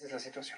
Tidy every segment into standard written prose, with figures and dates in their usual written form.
es la situación.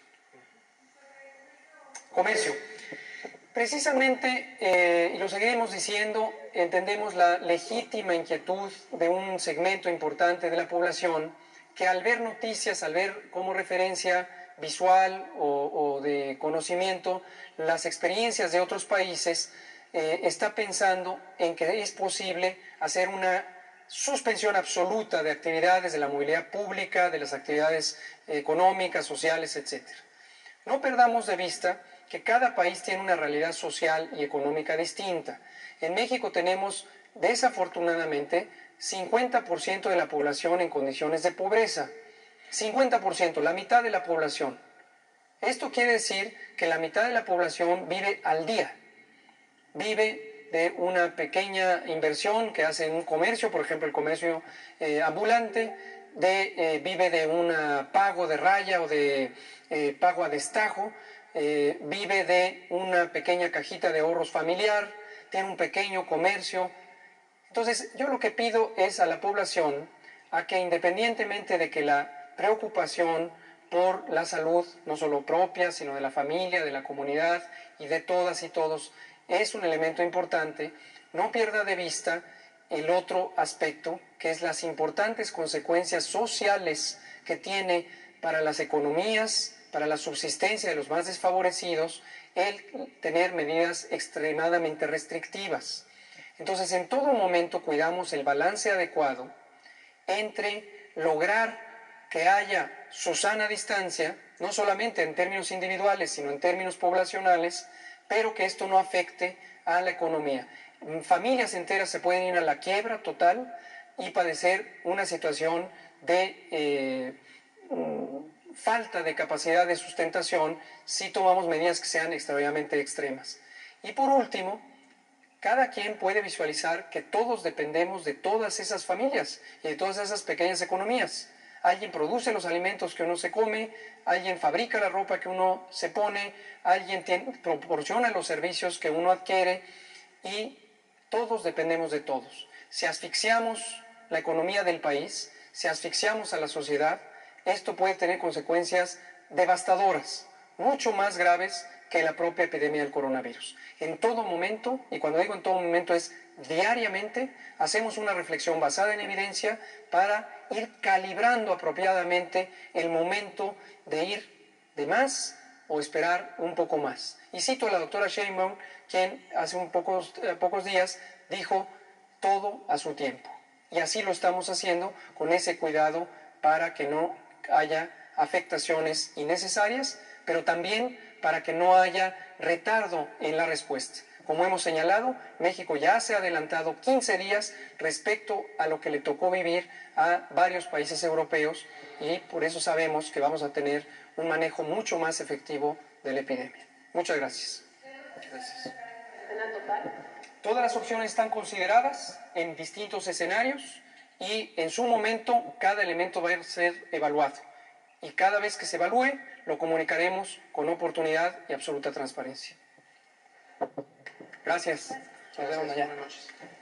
Comercio. Precisamente, y lo seguiremos diciendo, entendemos la legítima inquietud de un segmento importante de la población que al ver noticias, al ver como referencia visual o de conocimiento las experiencias de otros países, está pensando en que es posible hacer una suspensión absoluta de actividades de la movilidad pública, de las actividades económicas, sociales, etc. No perdamos de vista que cada país tiene una realidad social y económica distinta. En México tenemos, desafortunadamente, 50% de la población en condiciones de pobreza. 50%, la mitad de la población. Esto quiere decir que la mitad de la población vive al día. Vive de una pequeña inversión que hace en un comercio, por ejemplo el comercio ambulante, vive de un pago de raya o de pago a destajo, vive de una pequeña cajita de ahorros familiar, tiene un pequeño comercio. Entonces yo lo que pido es a la población a que independientemente de que la preocupación por la salud, no solo propia, sino de la familia, de la comunidad y de todas y todos, es un elemento importante, no pierda de vista el otro aspecto, que es las importantes consecuencias sociales que tiene para las economías, para la subsistencia de los más desfavorecidos, el tener medidas extremadamente restrictivas. Entonces, en todo momento cuidamos el balance adecuado entre lograr que haya su sana distancia, no solamente en términos individuales, sino en términos poblacionales, pero que esto no afecte a la economía. Familias enteras se pueden ir a la quiebra total y padecer una situación de falta de capacidad de sustentación si tomamos medidas que sean extraordinariamente extremas. Y por último, cada quien puede visualizar que todos dependemos de todas esas familias y de todas esas pequeñas economías. Alguien produce los alimentos que uno se come, alguien fabrica la ropa que uno se pone, alguien proporciona los servicios que uno adquiere y todos dependemos de todos. Si asfixiamos la economía del país, si asfixiamos a la sociedad, esto puede tener consecuencias devastadoras, mucho más graves que la propia epidemia del coronavirus. En todo momento, y cuando digo en todo momento es diariamente, hacemos una reflexión basada en evidencia para ir calibrando apropiadamente el momento de ir de más o esperar un poco más. Y cito a la doctora Sheinbaum, quien hace pocos días dijo todo a su tiempo. Y así lo estamos haciendo con ese cuidado para que no haya afectaciones innecesarias, pero también para que no haya retardo en la respuesta. Como hemos señalado, México ya se ha adelantado 15 días respecto a lo que le tocó vivir a varios países europeos y por eso sabemos que vamos a tener un manejo mucho más efectivo de la epidemia. Muchas gracias. Gracias. Todas las opciones están consideradas en distintos escenarios y en su momento cada elemento va a ser evaluado. Y cada vez que se evalúe, lo comunicaremos con oportunidad y absoluta transparencia. Gracias. Nos vemos allá. Buenas noches.